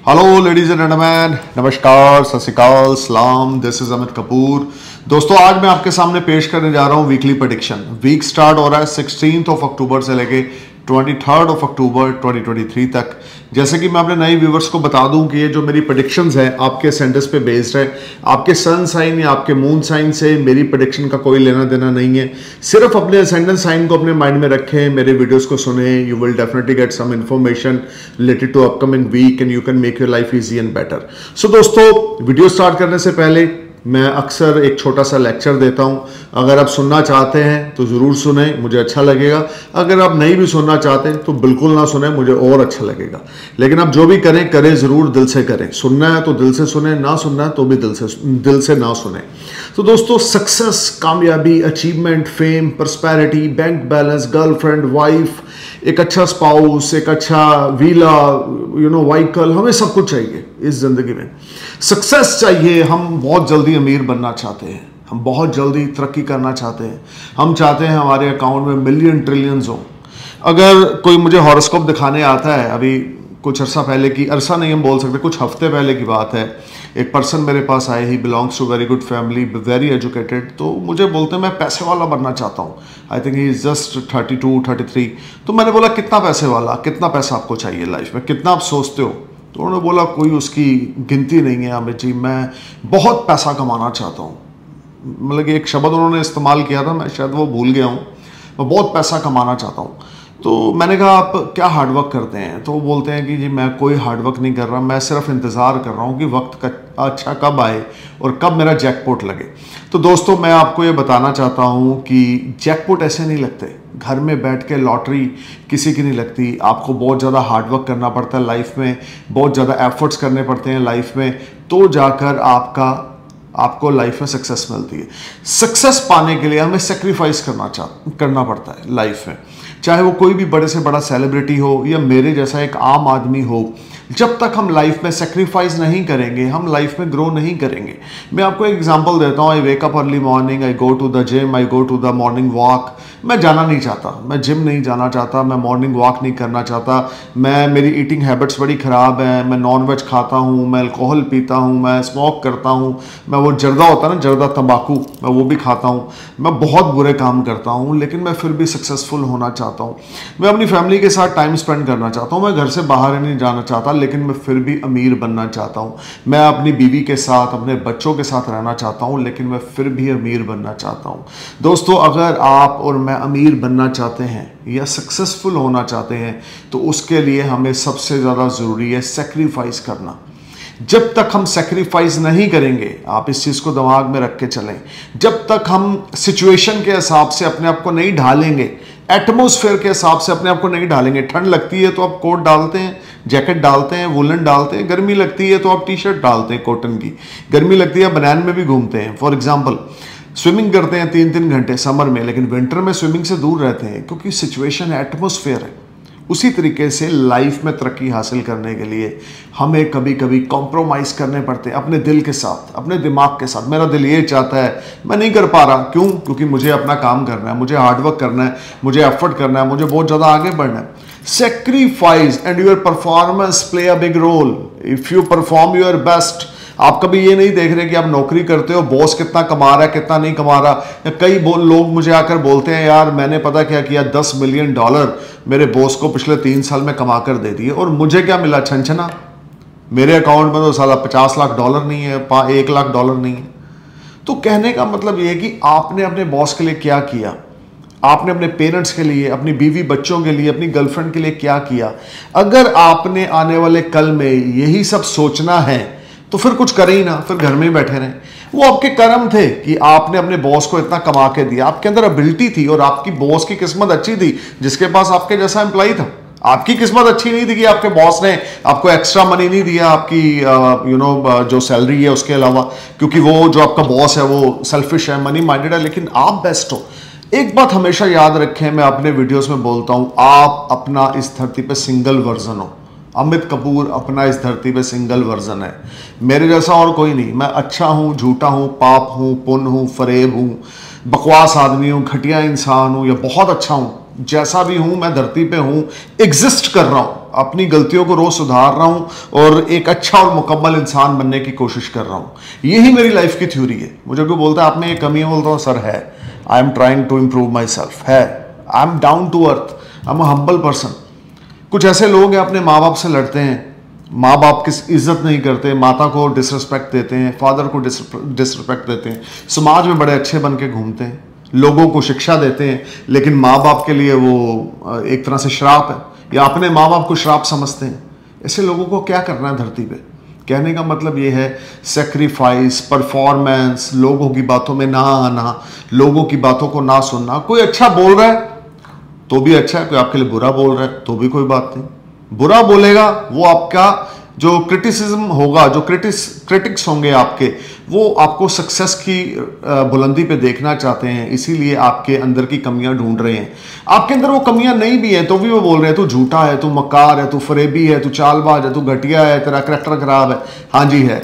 Hello ladies and gentleman, नमस्कार, सत श्री अकाल, सलाम। This is Amit Kapoor. दोस्तों, आज मैं आपके सामने पेश करने जा रहा हूं वीकली प्रेडिक्शन। वीक स्टार्ट हो रहा है 16 अक्टूबर से लेके 23 अक्टूबर 2023 तक। जैसे कि मैं अपने नए व्यूवर्स को बता दूं कि ये जो मेरी प्रेडिक्शंस है आपके सेंटर्स पे बेस्ड है। आपके सन साइन या आपके मून साइन से मेरी प्रेडिक्शन का कोई लेना देना नहीं है। सिर्फ अपने असेंडेंट साइन को अपने माइंड में रखें, मेरे वीडियोस को सुने। You will definitely get some information related to upcoming week and you can make your life easy and better. So दोस्तों, वीडियो स्टार्ट करने से पहले मैं अक्सर एक छोटा सा लेक्चर देता हूं। अगर आप सुनना चाहते हैं तो ज़रूर सुने, मुझे अच्छा लगेगा। अगर आप नहीं भी सुनना चाहते तो बिल्कुल ना सुने, मुझे और अच्छा लगेगा। लेकिन आप जो भी करें करें ज़रूर दिल से करें। सुनना है तो दिल से सुने, ना सुनना है तो भी दिल से ना सुने। तो दोस्तों, सक्सेस, कामयाबी, achievement, fame, prosperity, bank balance, girlfriend, wife, एक अच्छा स्पाउस, एक अच्छा वीला, व्हीकल, हमें सब कुछ चाहिए इस जिंदगी में। सक्सेस चाहिए। हम बहुत जल्दी अमीर बनना चाहते हैं, हम बहुत जल्दी तरक्की करना चाहते हैं। हम चाहते हैं हमारे अकाउंट में मिलियन ट्रिलियंस हो। अगर कोई मुझे हॉरोस्कोप दिखाने आता है, अभी कुछ अरसा पहले की, अरसा नहीं हम बोल सकते, कुछ हफ्ते पहले की बात है, एक पर्सन मेरे पास आए, he belongs to very good family, very educated. तो मुझे बोलते हैं मैं पैसे वाला बनना चाहता हूँ। I think he is just 32, 33। तो मैंने बोला कितना पैसे वाला, कितना पैसा आपको चाहिए लाइफ में, कितना आप सोचते हो? तो उन्होंने बोला कोई उसकी गिनती नहीं है अमित जी, मैं बहुत पैसा कमाना चाहता हूँ। मतलब कि एक शब्द उन्होंने इस्तेमाल किया था, मैं शायद वो भूल गया हूँ। मैं बहुत पैसा कमाना चाहता हूँ। तो मैंने कहा आप क्या हार्डवर्क करते हैं? तो वो बोलते हैं कि जी मैं कोई हार्डवर्क नहीं कर रहा, मैं सिर्फ इंतज़ार कर रहा हूँ कि वक्त का अच्छा कब आए और कब मेरा जैकपॉट लगे। तो दोस्तों, मैं आपको ये बताना चाहता हूँ कि जैकपॉट ऐसे नहीं लगते। घर में बैठ के लॉटरी किसी की नहीं लगती। आपको बहुत ज़्यादा हार्डवर्क करना पड़ता है लाइफ में, बहुत ज़्यादा एफर्ट्स करने पड़ते हैं लाइफ में, तो जाकर आपको लाइफ में सक्सेस मिलती है। सक्सेस पाने के लिए हमें सेक्रीफाइस करना पड़ता है लाइफ में। चाहे वो कोई भी बड़े से बड़ा सेलिब्रिटी हो या मेरे जैसा एक आम आदमी हो, जब तक हम लाइफ में सेक्रीफाइस नहीं करेंगे हम लाइफ में ग्रो नहीं करेंगे। मैं आपको एक एग्जांपल देता हूँ। I wake up early morning, I go to the gym, I go to the morning walk. मैं जाना नहीं चाहता, मैं जिम नहीं जाना चाहता, मैं मॉर्निंग वॉक नहीं करना चाहता। मेरी ईटिंग हैबिट्स बड़ी ख़राब हैं। मैं नॉन वेज खाता हूँ, मैं अल्कोहल पीता हूँ, मैं स्मोक करता हूँ, मैं वो जर्दा होता है ना, जर्दा तंबाकू, मैं वो भी खाता हूँ। मैं बहुत बुरे काम करता हूँ, लेकिन मैं फिर भी सक्सेसफुल होना चाहता हूँ। मैं अपनी फैमिली के साथ टाइम स्पेंड करना चाहता हूँ। मैं घर से बाहर नहीं जाना चाहता, लेकिन मैं फिर भी अमीर बनना चाहता हूँ। मैं अपनी बीवी के साथ, अपने बच्चों के साथ रहना चाहता हूँ, लेकिन मैं फिर भी अमीर बनना चाहता हूँ। दोस्तों, अगर आप और मैं अमीर बनना चाहते हैं या सक्सेसफुल होना चाहते हैं तो उसके लिए हमें सबसे ज़्यादा ज़रूरी है सेक्रीफाइस करना। जब तक हम सेक्रीफाइस नहीं करेंगे, आप इस चीज़ को दिमाग में रख के चलें, जब तक हम सिचुएशन के हिसाब से अपने आप को नहीं ढालेंगे, एटमॉस्फेयर के हिसाब से अपने आप को नहीं ढालेंगे। ठंड लगती है तो आप कोट डालते हैं, जैकेट डालते हैं, वुलन डालते हैं। गर्मी लगती है तो आप टी शर्ट डालते हैं कॉटन की। गर्मी लगती है बनैन में भी घूमते हैं। फॉर एग्जाम्पल, स्विमिंग करते हैं 3-3 घंटे समर में, लेकिन विंटर में स्विमिंग से दूर रहते हैं क्योंकि सिचुएशन है, एटमॉस्फेयर है। उसी तरीके से लाइफ में तरक्की हासिल करने के लिए हमें कभी कभी कॉम्प्रोमाइज़ करने पड़ते हैं अपने दिल के साथ, अपने दिमाग के साथ। मेरा दिल ये चाहता है, मैं नहीं कर पा रहा। क्यों? क्योंकि मुझे अपना काम करना है, मुझे हार्डवर्क करना है, मुझे एफर्ट करना है, मुझे बहुत ज़्यादा आगे बढ़ना है। Sacrifice and your performance play a big role. If you perform your best, आप कभी ये नहीं देख रहे कि आप नौकरी करते हो, बॉस कितना कमा रहा है, कितना नहीं कमा रहा। कई लोग मुझे आकर बोलते हैं, यार मैंने पता क्या किया, $10 मिलियन मेरे बॉस को पिछले 3 साल में कमा कर दे दिए और मुझे क्या मिला? छनछना। मेरे अकाउंट में तो साला $50 लाख नहीं है, $1 लाख नहीं है। तो कहने का मतलब ये है कि आपने अपने बॉस के लिए क्या किया, आपने अपने पेरेंट्स के लिए, अपनी बीवी बच्चों के लिए, अपनी गर्लफ्रेंड के लिए क्या किया। अगर आपने आने वाले कल में यही सब सोचना है तो फिर कुछ करें ही ना, फिर घर में ही बैठे रहें। वो आपके कर्म थे कि आपने अपने बॉस को इतना कमा के दिया। आपके अंदर एबिलिटी थी और आपकी बॉस की किस्मत अच्छी थी जिसके पास आपके जैसा एम्प्लॉय था। आपकी किस्मत अच्छी नहीं थी कि आपके बॉस ने आपको एक्स्ट्रा मनी नहीं दिया आपकी जो सैलरी है उसके अलावा, क्योंकि वो जो आपका बॉस है वो सेल्फिश है, मनी माइंडेड है, लेकिन आप बेस्ट हो। एक बात हमेशा याद रखें, मैं अपने वीडियोस में बोलता हूं, आप अपना इस धरती पे सिंगल वर्जन हो। अमित कपूर अपना इस धरती पे सिंगल वर्जन है, मेरे जैसा और कोई नहीं। मैं अच्छा हूँ, झूठा हूँ, पाप हूँ, पुण्य हूँ, फरेब हूँ, बकवास आदमी हूँ, घटिया इंसान हूँ या बहुत अच्छा हूँ, जैसा भी हूँ मैं धरती पे हूँ, एग्जिस्ट कर रहा हूँ। अपनी गलतियों को रोज सुधार रहा हूं और एक अच्छा और मुकम्मल इंसान बनने की कोशिश कर रहा हूं। यही मेरी लाइफ की थ्योरी है। मुझे कोई बोलता है आप में ये कमी है, बोलता हूँ सर है, I am trying to improve myself, है, I am down to earth, I am a humble person. कुछ ऐसे लोग हैं अपने माँ बाप से लड़ते हैं, माँ बाप की इज्जत नहीं करते, माता को डिसरिस्पेक्ट देते हैं, फादर को डिसरिस्पेक्ट देते हैं, समाज में बड़े अच्छे बन के घूमते हैं, लोगों को शिक्षा देते हैं, लेकिन माँ बाप के लिए वो एक तरह से श्राप है, या अपने माँ बाप को श्राप समझते हैं। ऐसे लोगों को क्या करना है धरती पे? कहने का मतलब ये है सेक्रीफाइस, परफॉर्मेंस, लोगों की बातों में ना आना, लोगों की बातों को ना सुनना। कोई अच्छा बोल रहा है तो भी अच्छा है, कोई आपके लिए बुरा बोल रहा है तो भी कोई बात नहीं। बुरा बोलेगा वो आपका जो क्रिटिसिज्म होगा, जो क्रिटिक्स होंगे आपके, वो आपको सक्सेस की बुलंदी पे देखना चाहते हैं, इसीलिए आपके अंदर की कमियां ढूंढ रहे हैं। आपके अंदर वो कमियां नहीं भी है तो भी वो बोल रहे हैं तू झूठा है, तू मक्कार है, तू फरेबी है, तू चालबाज है, तू घटिया है, तेरा करैक्टर खराब है। हाँ जी है।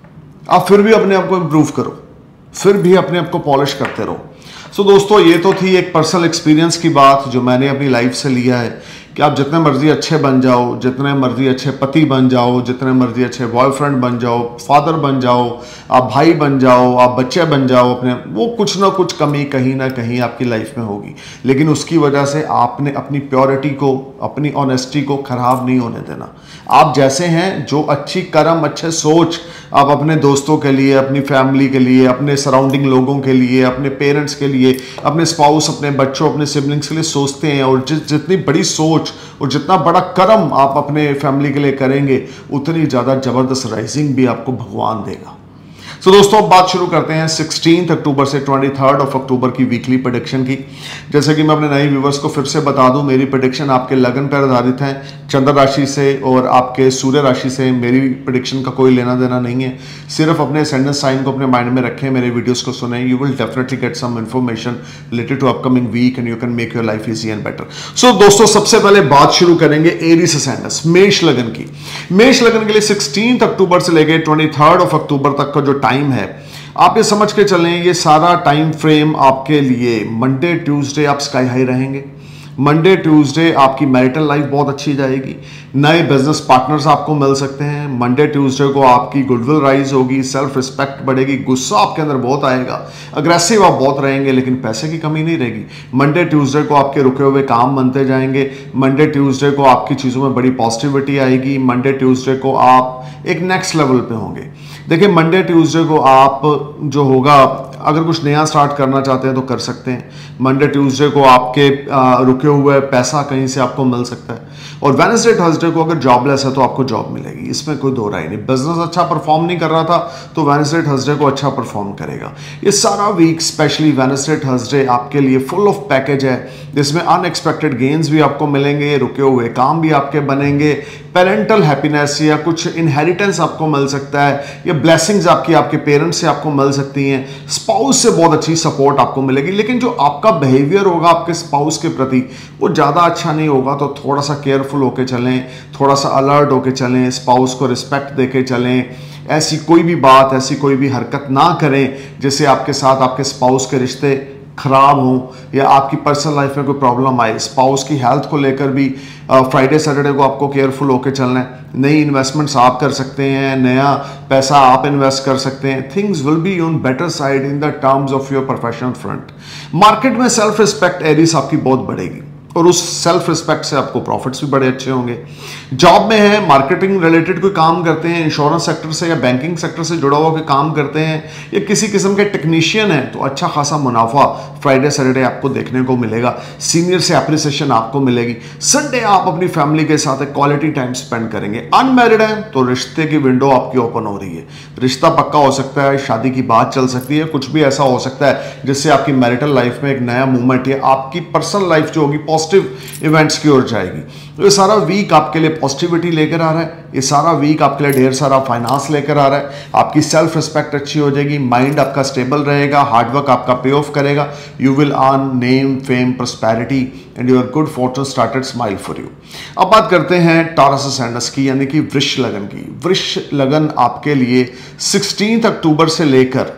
आप फिर भी अपने आप को इम्प्रूव करो, फिर भी अपने आप को पॉलिश करते रहो। सो दोस्तों, ये तो थी एक पर्सनल एक्सपीरियंस की बात जो मैंने अपनी लाइफ से लिया है कि आप जितने मर्जी अच्छे बन जाओ, जितने मर्जी अच्छे पति बन जाओ, जितने मर्जी अच्छे बॉयफ्रेंड बन जाओ, फादर बन जाओ, आप भाई बन जाओ, आप बच्चे बन जाओ अपने, वो कुछ ना कुछ कमी कहीं ना कहीं आपकी लाइफ में होगी, लेकिन उसकी वजह से आपने अपनी प्योरिटी को, अपनी ऑनेस्टी को खराब नहीं होने देना। आप जैसे हैं, जो अच्छी कर्म, अच्छे सोच आप अपने दोस्तों के लिए, अपनी फैमिली के लिए, अपने सराउंडिंग लोगों के लिए, अपने पेरेंट्स के लिए, अपने स्पाउस, अपने बच्चों, अपने सिबलिंग्स के लिए सोचते हैं, और जितनी बड़ी सोच और जितना बड़ा कर्म आप अपने फैमिली के लिए करेंगे, उतनी ज़्यादा ज़बरदस्त राइजिंग भी आपको भगवान देगा। सो दोस्तों, अब बात शुरू करते हैं 16 अक्टूबर से 23 अक्टूबर की वीकली प्रेडिक्शन की। जैसे कि मैं अपने नए व्यूवर्स को फिर से बता दूं, मेरी प्रेडिक्शन आपके लगन पर आधारित है, चंद्र राशि से और आपके सूर्य राशि से मेरी प्रेडिक्शन का कोई लेना देना नहीं है। सिर्फ अपने असेंडेंट साइन को अपने माइंड में रखें, मेरे वीडियोस को सुने, you will definitely get some information related to upcoming week and you can make your life easy and better. So दोस्तों, सबसे पहले बात शुरू करेंगे एरीज असेंडेंट, मेष लगन की। मेष लगन के लिए 16 अक्टूबर से लेकर 23 अक्टूबर तक का जो टाइम है, आप ये समझ के चलें, ये सारा टाइम फ्रेम आपके लिए मंडे ट्यूसडे आप स्काई हाई रहेंगे। मंडे ट्यूसडे आपकी मैरिटल लाइफ बहुत अच्छी जाएगी, नए बिजनेस पार्टनर्स आपको मिल सकते हैं। मंडे ट्यूसडे को आपकी गुडविल राइज होगी, सेल्फ रिस्पेक्ट बढ़ेगी, गुस्सा आपके अंदर बहुत आएगा, अग्रेसिव आप बहुत रहेंगे, लेकिन पैसे की कमी नहीं रहेगी। मंडे ट्यूसडे को आपके रुके हुए काम बनते जाएंगे। मंडे ट्यूसडे को आपकी चीज़ों में बड़ी पॉजिटिविटी आएगी। मंडे ट्यूसडे को आप एक नेक्स्ट लेवल पे होंगे। देखिए, मंडे ट्यूसडे को आप जो होगा, अगर कुछ नया स्टार्ट करना चाहते हैं तो कर सकते हैं। मंडे ट्यूसडे को आपके रुके हुए पैसा कहीं से आपको मिल सकता है। और वेडनेसडे थर्सडे को अगर जॉबलेस है तो आपको जॉब मिलेगी, इसमें कोई दो राय नहीं। बिजनेस अच्छा परफॉर्म नहीं कर रहा था तो वेडनेसडे थर्सडे को अच्छा परफॉर्म करेगा। ये सारा वीक स्पेशली वेडनेसडे थर्सडे आपके लिए फुल ऑफ पैकेज है, जिसमें अनएक्सपेक्टेड गेन्स भी आपको मिलेंगे, रुके हुए काम भी आपके बनेंगे, पेरेंटल हैप्पीनेस या कुछ इनहेरिटेंस आपको मिल सकता है, या ब्लेसिंग्स आपके पेरेंट्स से आपको मिल सकती हैं। स्पाउस से बहुत अच्छी सपोर्ट आपको मिलेगी, लेकिन जो आपका बिहेवियर होगा आपके स्पाउस के प्रति वो ज़्यादा अच्छा नहीं होगा, तो थोड़ा सा केयरफुल होकर चलें, थोड़ा सा अलर्ट होकर चलें, स्पाउस को रिस्पेक्ट देके चलें। ऐसी कोई भी बात, ऐसी कोई भी हरकत ना करें जिससे आपके साथ आपके स्पाउस के रिश्ते खराब हों या आपकी पर्सनल लाइफ में कोई प्रॉब्लम आए। स्पाउस की हेल्थ को लेकर भी फ्राइडे सैटरडे को आपको केयरफुल होकर चलना है। नई इन्वेस्टमेंट्स आप कर सकते हैं, नया पैसा आप इन्वेस्ट कर सकते हैं। Things will be on better side in the terms of your professional front. Market में सेल्फ रिस्पेक्ट एरीज आपकी बहुत बढ़ेगी और उस सेल्फ रिस्पेक्ट से आपको प्रॉफिट्स भी बड़े अच्छे होंगे। जॉब में है, मार्केटिंग रिलेटेड कोई काम करते हैं, इंश्योरेंस सेक्टर से या बैंकिंग सेक्टर से जुड़ा हुआ कोई काम करते हैं, या किसी किस्म के टेक्नीशियन है, तो अच्छा खासा मुनाफा फ्राइडे सैटरडे आपको देखने को मिलेगा। सीनियर से अप्रिसिएशन आपको मिलेगी। संडे आप अपनी फैमिली के साथ एक क्वालिटी टाइम स्पेंड करेंगे। अनमैरिड है तो रिश्ते की विंडो आपकी ओपन हो रही है, रिश्ता पक्का हो सकता है, शादी की बात चल सकती है, कुछ भी ऐसा हो सकता है जिससे आपकी मैरिटल लाइफ में एक नया मूवमेंट या आपकी पर्सनल लाइफ जो होगी पॉजिटिव इवेंट्स की ओर जाएगी। तो ये सारा वीक आपके लिए पॉजिटिविटी लेकर आ रहा है, ये सारा वीक आपके लिए ढेर सारा फाइनेंस लेकर आ रहा है। आपकी सेल्फ रिस्पेक्ट अच्छी हो जाएगी, माइंड आपका स्टेबल रहेगा, हार्डवर्क आपका पे ऑफ करेगा। You will earn name, fame, prosperity and your good fortune started smile for you. अब बात करते हैं टॉरस असेंडेंट की, यानी कि वृष लगन की। वृष लगन आपके लिए 16 अक्टूबर से लेकर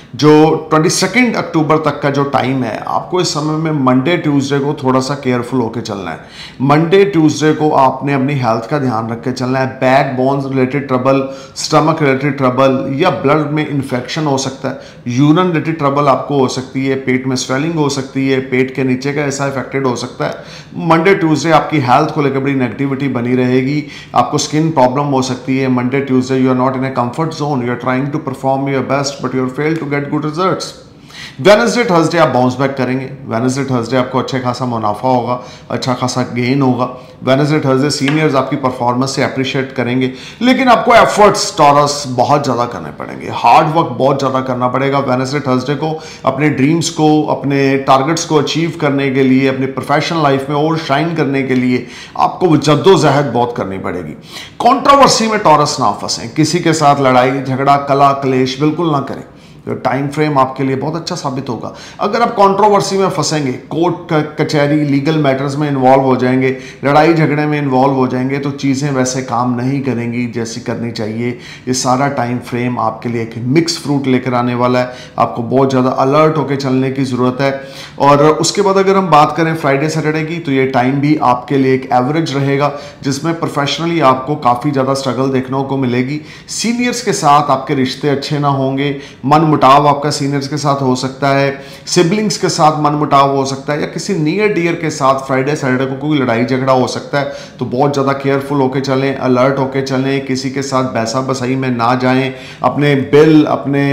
जो 22 अक्टूबर तक का जो टाइम है, आपको इस समय में मंडे ट्यूसडे को थोड़ा सा केयरफुल होकर चलना है। मंडे ट्यूसडे को आपने अपनी हेल्थ का ध्यान रख के चलना है। Back bones related trouble, stomach related trouble या ब्लड में इन्फेक्शन हो सकता है, यूरिन रिलेटेड ट्रबल आपको हो सकती है, पेट में स्वेलिंग हो सकती है, पेट के नीचे का ऐसा इफेक्टेड हो सकता है। मंडे ट्यूसडे आपकी हेल्थ को लेकर बड़ी नेगेटिविटी बनी रहेगी, आपको स्किन प्रॉब्लम हो सकती है। Monday Tuesday you are not in a comfort zone, you are trying to perform your best but you are fail to get good results. Wednesday Thursday आप बाउंस बैक करेंगे। Wednesday Thursday आपको अच्छा खासा मुनाफा होगा, अच्छा खासा गेन होगा। वेडनेसडे थर्सडे सीनियर्स आपकी परफॉर्मेंस से अप्रिशिएट करेंगे, लेकिन आपको एफर्ट्स टॉरस बहुत ज़्यादा करने पड़ेंगे, हार्ड वर्क बहुत ज़्यादा करना पड़ेगा। वेडनेसडे थर्सडे को अपने ड्रीम्स को, अपने टारगेट्स को अचीव करने के लिए, अपनी प्रोफेशनल लाइफ में और शाइन करने के लिए आपको जद्दोजहद बहुत करनी पड़ेगी। कंट्रोवर्सी में टॉरस ना फंसें, किसी के साथ लड़ाई झगड़ा कला क्लेश बिल्कुल ना करें। टाइम फ्रेम आपके लिए बहुत अच्छा साबित होगा। अगर आप कंट्रोवर्सी में फंसेंगे, कोर्ट कचहरी लीगल मैटर्स में इन्वॉल्व हो जाएंगे, लड़ाई झगड़े में इन्वॉल्व हो जाएंगे, तो चीज़ें वैसे काम नहीं करेंगी जैसी करनी चाहिए। ये सारा टाइम फ्रेम आपके लिए एक मिक्स फ्रूट लेकर आने वाला है, आपको बहुत ज़्यादा अलर्ट होकर चलने की ज़रूरत है। और उसके बाद अगर हम बात करें फ्राइडे सैटरडे की, तो ये टाइम भी आपके लिए एक एवरेज रहेगा, जिसमें प्रोफेशनली आपको काफ़ी ज़्यादा स्ट्रगल देखने को मिलेगी। सीनियर्स के साथ आपके रिश्ते अच्छे ना होंगे, मन मुटाव आपका सीनियर्स के साथ हो सकता है, सिबलिंग्स के साथ मन मुटाव हो सकता है, या किसी नियर डियर के साथ फ्राइडे सैटरडे को कोई लड़ाई झगड़ा हो सकता है। तो बहुत ज़्यादा केयरफुल होकर चलें, अलर्ट होकर चलें, किसी के साथ बैसा बसाई में ना जाएं। अपने बिल, अपने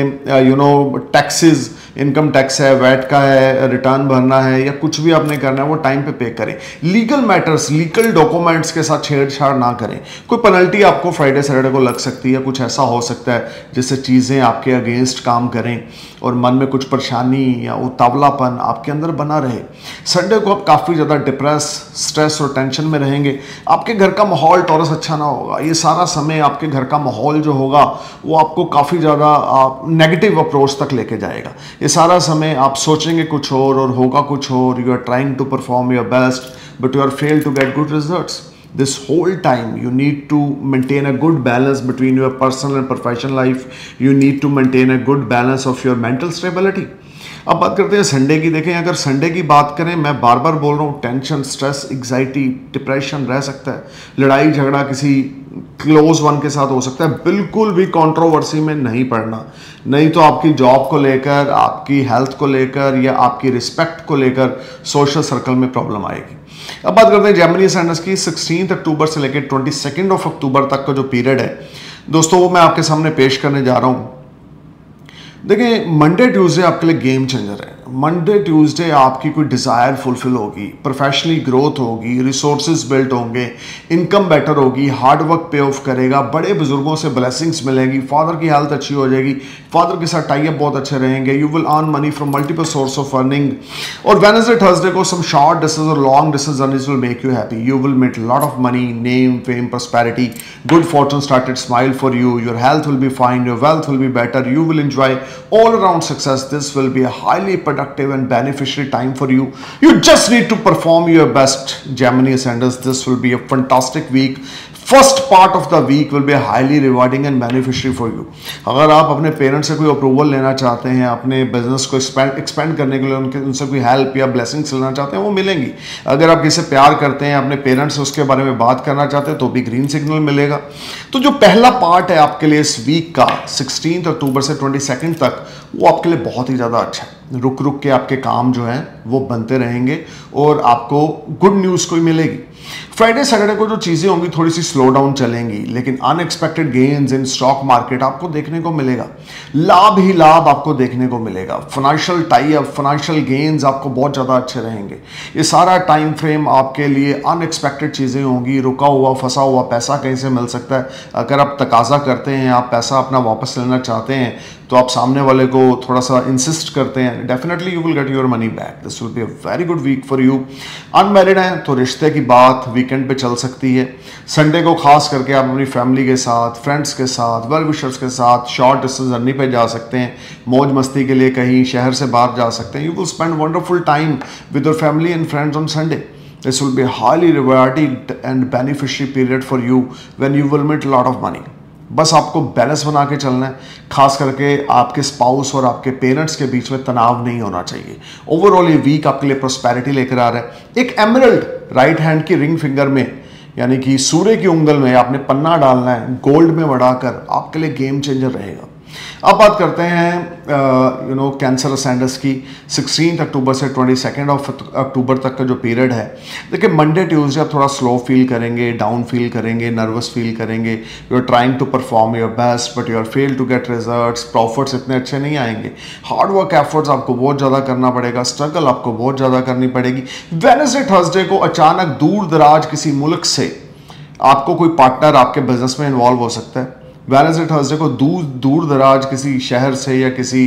टैक्सेस, इनकम टैक्स है, वैट का है, रिटर्न भरना है या कुछ भी आपने करना है वो टाइम पे करें। लीगल मैटर्स, लीगल डॉक्यूमेंट्स के साथ छेड़छाड़ ना करें। कोई पेनल्टी आपको फ्राइडे सैटरडे को लग सकती है, कुछ ऐसा हो सकता है जिससे चीज़ें आपके अगेंस्ट काम करें और मन में कुछ परेशानी या उतावलापन आपके अंदर बना रहे। संडे को आप काफ़ी ज़्यादा डिप्रेस, स्ट्रेस और टेंशन में रहेंगे। आपके घर का माहौल टॉरस अच्छा ना होगा। ये सारा समय आपके घर का माहौल जो होगा वो आपको काफ़ी ज़्यादा नेगेटिव अप्रोच तक लेके जाएगा। ये सारा समय आप सोचेंगे कुछ और होगा कुछ और। You are trying to perform your best but you are fail to get good results. This whole time you need to maintain a good balance between your personal and professional life. You need to maintain a good balance of your mental stability. अब बात करते हैं Sunday की। देखें, अगर Sunday की बात करें, मैं बार बार बोल रहा हूँ, टेंशन, स्ट्रेस, एग्जाइटी, डिप्रेशन रह सकता है, लड़ाई झगड़ा किसी क्लोज वन के साथ हो सकता है। बिल्कुल भी कंट्रोवर्सी में नहीं पड़ना, नहीं तो आपकी जॉब को लेकर, आपकी हेल्थ को लेकर या आपकी रिस्पेक्ट को लेकर सोशल सर्कल में प्रॉब्लम आएगी। अब बात करते हैं जेमिनी असेंडेंट्स की। 16 अक्टूबर से लेकर 22 अक्टूबर तक का जो पीरियड है दोस्तों, वो मैं आपके सामने पेश करने जा रहा हूँ। देखिए, मंडे ट्यूसडे आपके लिए गेम चेंजर है। मंडे ट्यूसडे आपकी कोई डिज़ायर फुलफिल होगी, प्रोफेशनली ग्रोथ होगी, रिसोर्सेज बिल्ड होंगे, इनकम बेटर होगी, हार्ड वर्क पे ऑफ करेगा, बड़े बुजुर्गों से ब्लेसिंग्स मिलेंगी, फादर की हेल्थ अच्छी हो जाएगी, फादर के साथ टाई अप बहुत अच्छे रहेंगे। You will earn money from multiple source of earning. और वेडनेसडे थर्सडे को सम शॉर्ट डिस्टेंस और long distance earnings will make you happy. You will make lot of money, name, fame, prosperity, good fortune started smile for you, your health will be fine, your wealth will be better, you will enjoy all around success. This will be a highly productive and beneficial time for you. You just need to perform your best, Gemini Ascendants. This will be a fantastic week. First part of the week will be highly rewarding and beneficiary for you. अगर आप अपने parents से कोई approval लेना चाहते हैं, अपने business को एक्सपेंड करने के लिए उनसे कोई हेल्प या ब्लेसिंग्स लेना चाहते हैं, वो मिलेंगी। अगर आप किसी से प्यार करते हैं, अपने पेरेंट्स से उसके बारे में बात करना चाहते हैं, तो भी ग्रीन सिग्नल मिलेगा। तो जो पहला पार्ट है आपके लिए इस वीक का 16 अक्टूबर से 22 तक, वो आपके लिए बहुत ही ज़्यादा अच्छा है। रुक रुक के आपके काम जो हैं वो बनते रहेंगे और आपको गुड न्यूज़ कोई मिलेगी। फ्राइडे सैटरडे को जो चीज़ें होंगी थोड़ी सी स्लो डाउन चलेंगी, लेकिन unexpected gains in stock market आपको देखने को मिलेगा। लाभ ही लाभ आपको देखने को मिलेगा। Financial tie up, financial gains आपको बहुत ज़्यादा अच्छे रहेंगे। ये सारा टाइम फ्रेम आपके लिए अनएक्सपेक्टेड चीज़ें होंगी। रुका हुआ फंसा हुआ पैसा कहीं से मिल सकता है। अगर आप तकाजा करते हैं, आप पैसा अपना वापस लेना चाहते हैं, तो आप सामने वाले को थोड़ा सा इंसिस्ट करते हैं, definitely you will get your money back. This will be a very good week for you. Unmarried हैं तो रिश्ते की बात वीकेंड पे चल सकती है। संडे को खास करके आप अपनी फैमिली के साथ, फ्रेंड्स के साथ, वेल विशर्स के साथ शॉर्ट डिस्टेंस जर्नी पे जा सकते हैं। मौज मस्ती के लिए कहीं शहर से बाहर जा सकते हैं। You will spend wonderful time with your family and friends on Sunday. This will be a highly rewarding and beneficial period for you when you will meet a lot of money. बस आपको balance बना के चलना है, खास करके आपके spouse और आपके पेरेंट्स के बीच में तनाव नहीं होना चाहिए। ओवरऑल ये वीक आपके लिए प्रॉस्पेरिटी लेकर आ रहा है। एक एमरल्ड राइट हैंड की रिंग फिंगर में, यानी कि सूर्य की उंगल में आपने पन्ना डालना है, गोल्ड में बढ़ाकर, आपके लिए गेम चेंजर रहेगा। अब बात करते हैं कैंसर असेंडेंस की। 16 अक्टूबर से 22 अक्टूबर तक का जो पीरियड है, देखिए मंडे ट्यूसडे आप थोड़ा स्लो फील करेंगे, डाउन फील करेंगे, नर्वस फील करेंगे। You are trying to perform your best but you are fail to get results. Profits इतने अच्छे नहीं आएंगे। हार्ड वर्क एफर्ट्स आपको बहुत ज़्यादा करना पड़ेगा, स्ट्रगल आपको बहुत ज़्यादा करनी पड़ेगी। वेडनेसडे थर्सडे को अचानक दूर दराज किसी मुल्क से आपको कोई पार्टनर आपके बिजनेस में इन्वॉल्व हो सकता है। वेडनेसडे थर्सडे को दूर दराज किसी शहर से या किसी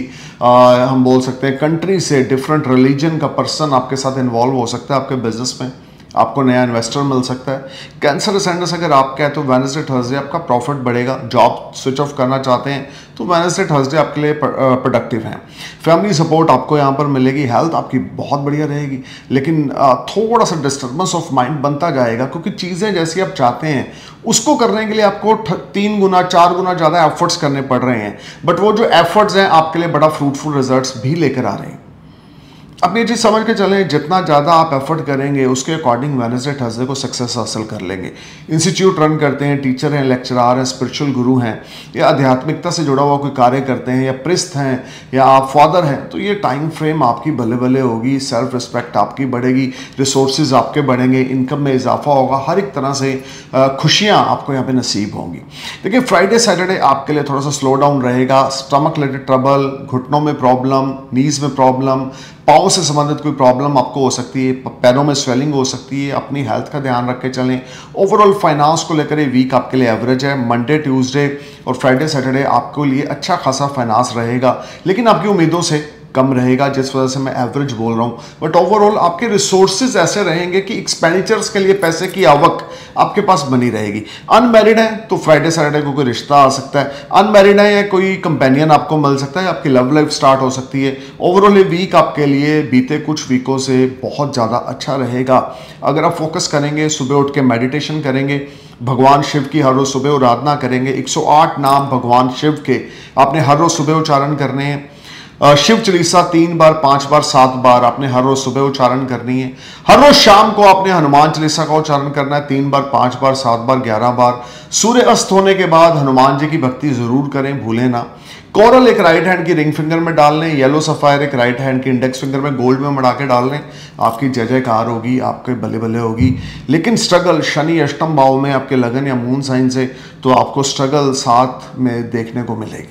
हम बोल सकते हैं कंट्री से, डिफरेंट रिलीजन का पर्सन आपके साथ इन्वॉल्व हो सकता है आपके बिजनेस में। आपको नया इन्वेस्टर मिल सकता है। कैंसर असेंडेंस अगर आपका है तो वेडनेसडे थर्सडे आपका प्रॉफिट बढ़ेगा। जॉब स्विच ऑफ करना चाहते हैं तो वेडनेसडे थर्सडे आपके लिए प्रोडक्टिव हैं। फैमिली सपोर्ट आपको यहाँ पर मिलेगी। हेल्थ आपकी बहुत बढ़िया रहेगी, लेकिन थोड़ा सा डिस्टर्बेंस ऑफ माइंड बनता जाएगा, क्योंकि चीज़ें जैसी आप चाहते हैं उसको करने के लिए आपको 3 गुना 4 गुना ज़्यादा एफर्ट्स करने पड़ रहे हैं। बट वो जो एफर्ट्स हैं आपके लिए बड़ा फ्रूटफुल रिजल्ट्स भी लेकर आ रहे हैं। अब ये चीज़ समझ के चलें, जितना ज़्यादा आप एफर्ट करेंगे उसके अकॉर्डिंग वेडनेसडे थर्सडे को सक्सेस हासिल कर लेंगे। इंस्टीट्यूट रन करते हैं, टीचर हैं, लेक्चरार हैं, स्पिरिचुअल गुरु हैं, या आध्यात्मिकता से जुड़ा हुआ कोई कार्य करते हैं, या प्रिस्ट हैं, या आप फादर हैं, तो ये टाइम फ्रेम आपकी बल्ले बल्ले होगी। सेल्फ रिस्पेक्ट आपकी बढ़ेगी, रिसोर्सेज आपके बढ़ेंगे, इनकम में इजाफा होगा, हर एक तरह से खुशियाँ आपको यहाँ पे नसीब होंगी। देखिए फ्राइडे सैटरडे आपके लिए थोड़ा सा स्लो डाउन रहेगा। स्टमक रिलेटेड ट्रबल, घुटनों में प्रॉब्लम, नीज में प्रॉब्लम, पाँव से संबंधित कोई प्रॉब्लम आपको हो सकती है, पैरों में स्वेलिंग हो सकती है। अपनी हेल्थ का ध्यान रख के चलें। ओवरऑल फाइनेंस को लेकर ये वीक आपके लिए एवरेज है। मंडे ट्यूसडे और फ्राइडे सैटरडे आपके लिए अच्छा खासा फाइनेंस रहेगा, लेकिन आपकी उम्मीदों से कम रहेगा, जिस वजह से मैं एवरेज बोल रहा हूँ। बट ओवरऑल आपके रिसोर्सेज ऐसे रहेंगे कि एक्सपेंडिचर्स के लिए पैसे की आवक आपके पास बनी रहेगी। अनमैरिड है तो फ्राइडे सैटरडे को कोई रिश्ता आ सकता है। अनमैरिड है या कोई कंपेनियन आपको मिल सकता है, आपकी लव लाइफ स्टार्ट हो सकती है। ओवरऑल ये वीक आपके लिए बीते कुछ वीकों से बहुत ज़्यादा अच्छा रहेगा। अगर आप फोकस करेंगे, सुबह उठ के मेडिटेशन करेंगे, भगवान शिव की हर रोज सुबह आराधना करेंगे, 108 नाम भगवान शिव के आपने हर रोज सुबह उच्चारण करने हैं। शिव चालीसा 3 बार, 5 बार, 7 बार आपने हर रोज सुबह उच्चारण करनी है। हर रोज शाम को आपने हनुमान चालीसा का उच्चारण करना है 3 बार, 5 बार, 7 बार, 11 बार। सूर्य अस्त होने के बाद हनुमान जी की भक्ति जरूर करें, भूलें ना। कोरल एक राइट हैंड की रिंग फिंगर में डाल लें, येलो सफायर एक राइट हैंड की इंडेक्स फिंगर में गोल्ड में मड़ा के डाल लें। आपकी जय जयकार होगी, आपके बल्ले बल्ले होगी। लेकिन स्ट्रगल शनि अष्टम भाव में आपके लगन या मून साइन से, तो आपको स्ट्रगल साथ में देखने को मिलेगी।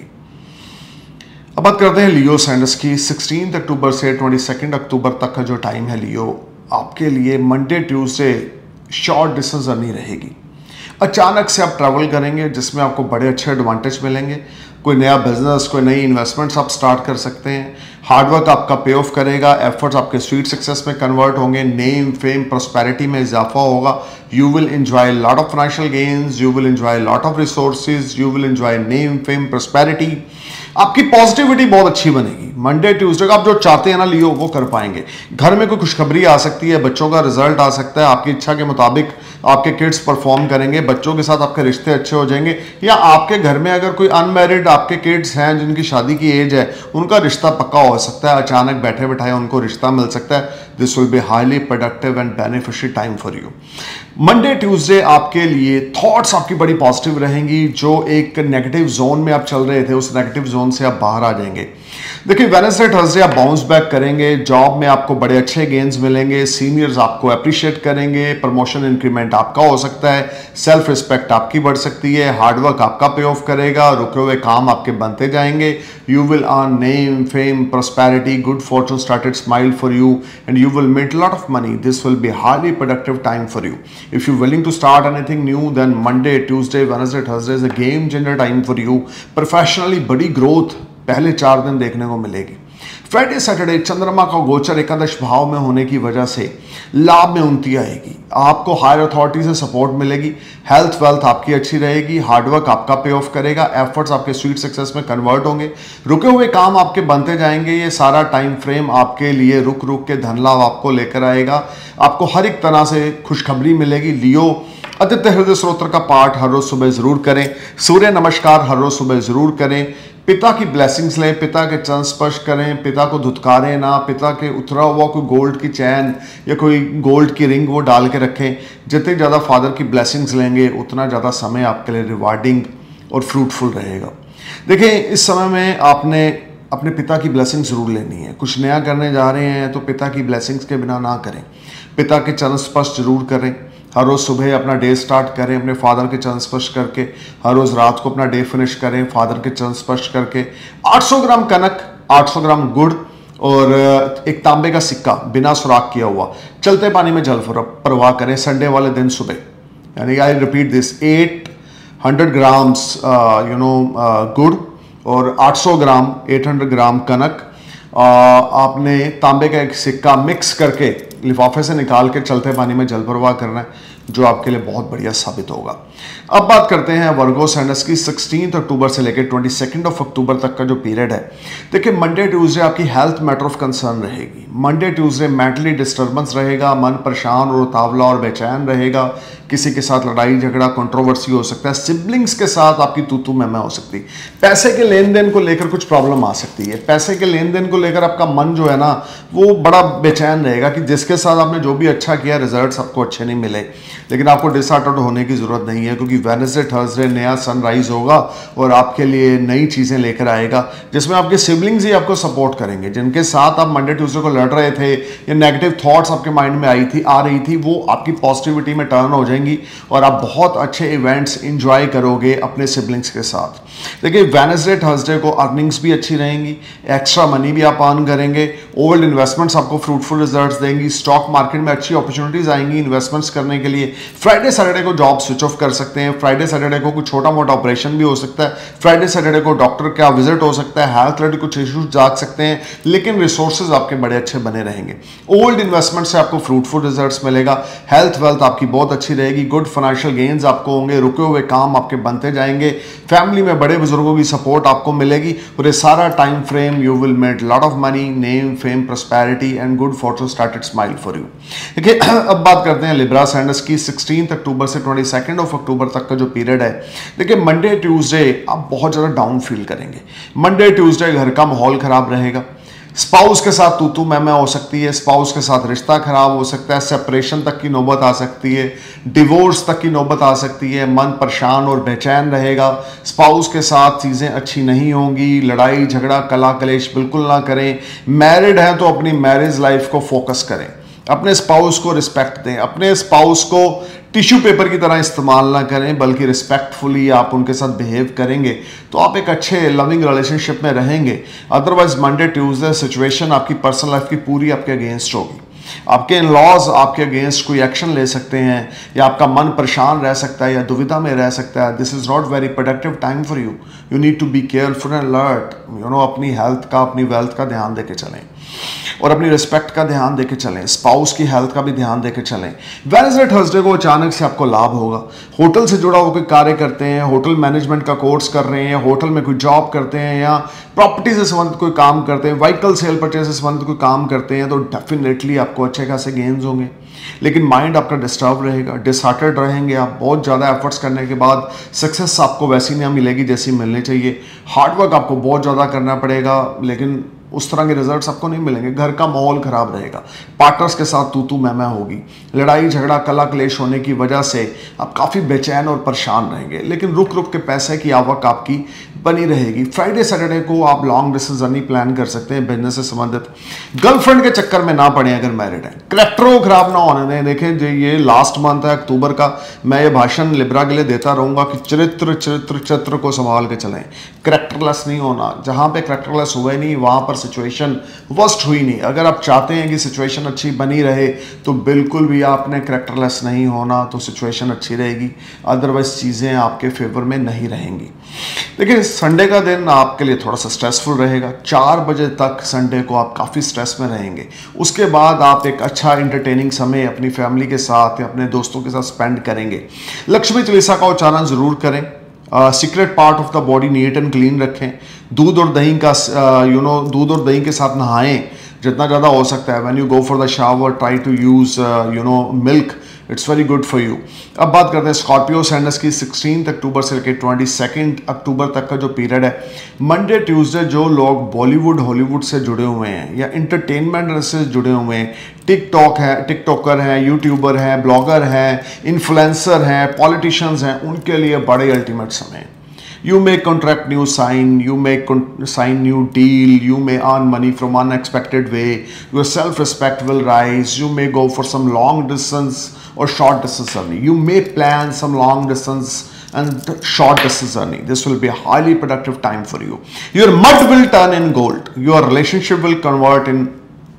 अब बात करते हैं लियो सैंडस की। 16 अक्टूबर से 22 अक्टूबर तक का जो टाइम है लियो, आपके लिए Monday Tuesday short distance journey रहेगी। अचानक से आप ट्रैवल करेंगे जिसमें आपको बड़े अच्छे एडवांटेज मिलेंगे। कोई नया बिजनेस, कोई नई इन्वेस्टमेंट्स आप स्टार्ट कर सकते हैं। हार्डवर्क आपका पे ऑफ करेगा, एफर्ट्स आपके स्वीट सक्सेस में कन्वर्ट होंगे, नेम फेम प्रॉस्पेरिटी में इजाफा होगा। You will enjoy lot of financial gains, you will enjoy lot of resources, you will enjoy name fame prosperity. आपकी पॉजिटिविटी बहुत अच्छी बनेगी। मंडे ट्यूसडे का आप जो चाहते हैं ना लियो, वो कर पाएंगे। घर में कोई खुशखबरी आ सकती है, बच्चों का रिजल्ट आ सकता है, आपकी इच्छा के मुताबिक आपके किड्स परफॉर्म करेंगे, बच्चों के साथ आपके रिश्ते अच्छे हो जाएंगे। या आपके घर में अगर कोई अनमैरिड आपके किड्स हैं जिनकी शादी की एज है, उनका रिश्ता पक्का हो सकता है। अचानक बैठे बैठाए उनको रिश्ता मिल सकता है। This will be highly productive and beneficial time for you. Monday Tuesday आपके लिए थॉट्स आपकी बड़ी पॉजिटिव रहेंगी। जो एक नेगेटिव जोन में आप चल रहे थे, उस नेगेटिव जोन से आप बाहर आ जाएंगे। देखिए वेडनेसडे थर्सडे आप बाउंस बैक करेंगे। जॉब में आपको बड़े अच्छे गेन्स मिलेंगे, सीनियर्स आपको अप्रिशिएट करेंगे, प्रमोशन इंक्रीमेंट आपका हो सकता है, सेल्फ रिस्पेक्ट आपकी बढ़ सकती है, हार्डवर्क आपका पे ऑफ करेगा, रुके हुए काम आपके बनते जाएंगे। You will earn name fame prosperity, good fortune started smile for you and you will make a lot of money. This will be highly productive time for you. If you're willing to start anything new, then Monday, Tuesday, Wednesday, Thursday is a game changer time for you. Professionally बड़ी growth पहले 4 दिन देखने को मिलेगी। Friday Saturday चंद्रमा का गोचर एकादश भाव में होने की वजह से लाभ में उन्नति आएगी। आपको हायर अथॉरिटी से सपोर्ट मिलेगी। हेल्थ वेल्थ आपकी अच्छी रहेगी। हार्डवर्क आपका पे ऑफ करेगा, एफर्ट्स आपके स्वीट सक्सेस में कन्वर्ट होंगे, रुके हुए काम आपके बनते जाएंगे। ये सारा टाइम फ्रेम आपके लिए रुक रुक के धन लाभ आपको लेकर आएगा। आपको हर एक तरह से खुशखबरी मिलेगी। लियो आदित्य हृदय स्तोत्र का पाठ हर रोज सुबह जरूर करें। सूर्य नमस्कार हर रोज सुबह जरूर करें। पिता की ब्लेसिंग्स लें, पिता के चरण स्पर्श करें, पिता को धुतकारें ना, पिता के उतरा हुआ कोई गोल्ड की चैन या कोई गोल्ड की रिंग वो डाल के रखें। जितनी ज़्यादा फादर की ब्लेसिंग्स लेंगे उतना ज़्यादा समय आपके लिए रिवार्डिंग और फ्रूटफुल रहेगा। देखिए, इस समय में आपने अपने पिता की ब्लेसिंग्स जरूर लेनी है। कुछ नया करने जा रहे हैं तो पिता की ब्लेसिंग्स के बिना ना करें। पिता के चरण स्पर्श जरूर करें। हर रोज़ सुबह अपना डे स्टार्ट करें अपने फादर के चरण स्पर्श करके। हर रोज़ रात को अपना डे फिनिश करें फादर के चरण स्पर्श करके। 800 ग्राम कनक, 800 ग्राम गुड़ और एक तांबे का सिक्का बिना सुराख किया हुआ चलते पानी में जल प्रवाह करें संडे वाले दिन सुबह। यानी आई रिपीट दिस, 800 ग्राम्स गुड़ और 800 ग्राम कनक, आपने तांबे का एक सिक्का मिक्स करके लिफाफे से निकाल के चलते पानी में जल प्रवाह करना है, जो आपके लिए बहुत बढ़िया साबित होगा। अब बात करते हैं वर्गो साइनस की। 16 अक्टूबर से लेकर 22 अक्टूबर तक का जो पीरियड है, देखिए मंडे ट्यूसडे आपकी हेल्थ मैटर ऑफ कंसर्न रहेगी। मंडे ट्यूसडे मेंटली डिस्टर्बेंस रहेगा, मन परेशान और उतावला और बेचैन रहेगा। किसी के साथ लड़ाई झगड़ा कंट्रोवर्सी हो सकता है। सिबलिंग्स के साथ आपकी तू मैं हो सकती है। पैसे के लेन देन को लेकर कुछ प्रॉब्लम आ सकती है। पैसे के लेन देन को लेकर आपका मन जो है ना वो बड़ा बेचैन रहेगा कि जिसके साथ आपने जो भी अच्छा किया रिजल्ट्स आपको अच्छे नहीं मिले। लेकिन आपको डिसहार्टेड होने की जरूरत नहीं है, क्योंकि वेडनेसडे थर्सडे नया सनराइज होगा और आपके लिए नई चीजें लेकर आएगा, जिसमें आपके सिबलिंग्स ही आपको सपोर्ट करेंगे। जिनके साथ आप मंडे ट्यूसडे को लड़ रहे थे या नेगेटिव थॉट्स आपके माइंड में आ रही थी, वो आपकी पॉजिटिविटी में टर्न हो जाएंगी और आप बहुत अच्छे इवेंट्स एंजॉय करोगे अपने सिबलिंग्स के साथ। देखिए, वेडनेसडे थर्सडे को अर्निंग्स भी अच्छी रहेंगी, एक्स्ट्रा मनी भी आप अर्न करेंगे, ओल्ड इन्वेस्टमेंट्स आपको फ्रूटफुल रिजल्ट्स देंगी, स्टॉक मार्केट में अच्छी अपॉर्चुनिटीज आएंगी इन्वेस्टमेंट्स करने के लिए। फ्राइडे सैटरडे को जॉब स्विच ऑफ कर सकते हैं। फ्राइडे सैटरडे को कुछ छोटा मोटा ऑपरेशन भी हो सकता है। फ्राइडे सैटरडे को डॉक्टर का विजिट हो सकता है, हेल्थ रिलेटेड कुछ इश्यूज जाग सकते हैं, लेकिन रिसोर्सेज आपके बड़े अच्छे बने रहेंगे। ओल्ड इन्वेस्टमेंट से आपको फ्रूटफुल रिजल्ट्स मिलेगा। हेल्थ वेल्थ आपकी बहुत अच्छी रहेगी। गुड फाइनेंशियल गेन्स आपको होंगे। रुके हुए काम आपके बनते जाएंगे। फैमिली में बड़े बुजुर्गों की सपोर्ट आपको मिलेगी और ये सारा time frame you will make lot of money, name, fame, prosperity and good fortune started smile for you. देखिए, अब बात करते हैं लिब्रा साइनस की। 16 अक्टूबर से 22 अक्टूबर तक का जो पीरियड है, देखिए मंडे ट्यूसडे आप बहुत ज़्यादा डाउन फील करेंगे। मंडे ट्यूसडे घर का माहौल खराब रहेगा। स्पाउस के साथ तू मैं हो सकती है। स्पाउस के साथ रिश्ता खराब हो सकता है। सेपरेशन तक की नौबत आ सकती है। डिवोर्स तक की नौबत आ सकती है। मन परेशान और बेचैन रहेगा। स्पाउस के साथ चीज़ें अच्छी नहीं होंगी। लड़ाई झगड़ा कला कलेश बिल्कुल ना करें। मैरिड हैं तो अपनी मैरिज लाइफ को फोकस करें। अपने स्पाउस को रिस्पेक्ट दें। अपने स्पाउस को टिश्यू पेपर की तरह इस्तेमाल ना करें, बल्कि रिस्पेक्टफुली आप उनके साथ बिहेव करेंगे तो आप एक अच्छे लविंग रिलेशनशिप में रहेंगे। अदरवाइज मंडे ट्यूसडे सिचुएशन आपकी पर्सनल लाइफ की पूरी आपके अगेंस्ट होगी। आपके इन लॉज आपके अगेंस्ट कोई एक्शन ले सकते हैं, या आपका मन परेशान रह सकता है या दुविधा में रह सकता है। This is not very productive time for you. You need to be careful and alert. अपनी हेल्थ का, अपनी वेल्थ का ध्यान देके चलें और अपनी रिस्पेक्ट का ध्यान देके चलें। स्पाउस की हेल्थ का भी ध्यान देके चलें। वेडनेसडे थर्सडे को अचानक से आपको लाभ होगा। होटल से जुड़ा हुआ कोई कार्य करते हैं, होटल मैनेजमेंट का कोर्स कर रहे हैं, होटल में कोई जॉब करते हैं या प्रॉपर्टी से संबंधित कोई काम करते हैं, व्हीकल सेल परचेज से संबंधित कोई काम करते हैं, तो डेफिनेटली आपको अच्छे खासे गेन्स होंगे। लेकिन माइंड आपका डिस्टर्ब रहेगा, डिसहार्टेड रहेंगे आप। बहुत ज़्यादा एफर्ट्स करने के बाद सक्सेस आपको वैसी नहीं मिलेगी जैसी मिलनी चाहिए। हार्डवर्क आपको बहुत ज़्यादा करना पड़ेगा, लेकिन उस तरह के रिजल्ट्स आपको नहीं मिलेंगे। घर का माहौल खराब रहेगा। पार्टनर्स के साथ तू मैं होगी। लड़ाई झगड़ा कला क्लेश होने की वजह से आप काफ़ी बेचैन और परेशान रहेंगे, लेकिन रुक रुक के पैसे की आवक आपकी बनी रहेगी। फ्राइडे सैटरडे को आप लॉन्ग डिस्टेंस जर्नी प्लान कर सकते हैं बिजनेस से संबंधित। गर्लफ्रेंड के चक्कर में ना पड़े अगर मैरिड है। करेक्टर को खराब ना होने दें। देखें, जो ये लास्ट मंथ है अक्टूबर का, मैं ये भाषण लिब्रा के लिए देता रहूंगा कि चरित्र को संभाल के चलें। करेक्टरलेस नहीं होना। जहां पे करेक्टरलेस हुए नहीं वहां पर सिचुएशन वर्स्ट हुई नहीं। अगर आप चाहते हैं कि सिचुएशन अच्छी बनी रहे तो बिल्कुल भी आपने करेक्टरलेस नहीं होना, तो सिचुएशन अच्छी रहेगी। अदरवाइज चीज़ें आपके फेवर में नहीं रहेंगी। देखिए, संडे का दिन आपके लिए थोड़ा सा स्ट्रेसफुल रहेगा। 4 बजे तक संडे को आप काफ़ी स्ट्रेस में रहेंगे। उसके बाद आप एक अच्छा इंटरटेनिंग समय अपनी फैमिली के साथ या अपने दोस्तों के साथ स्पेंड करेंगे। लक्ष्मी चालीसा का उच्चारण जरूर करें। Secret part of the body neat and clean रखें। दूध और दही का दूध और दही के साथ नहाएं जितना ज़्यादा हो सकता है। When you go for the shower try to use milk it's very good for you. अब बात करते हैं स्कॉर्पियो सैंडस की 16 अक्टूबर से लेकर 22 अक्टूबर तक का जो पीरियड है, मंडे ट्यूसडे जो लोग बॉलीवुड हॉलीवुड से जुड़े हुए हैं या इंटरटेनमेंट से जुड़े हुए हैं, टिकटॉकर हैं, यूट्यूबर हैं, ब्लॉगर हैं, इन्फ्लुएंसर हैं, पॉलिटिशियंस हैं, उनके लिए बड़े अल्टीमेट समय है। You may contract new sign, you may sign new deal, you may earn money from unexpected way, your self-respect will rise, you may go for some long distance or short distance journey, you may plan some long distance and short distance journey. This will be a highly productive time for you. Your mud will turn in gold, your relationship will convert in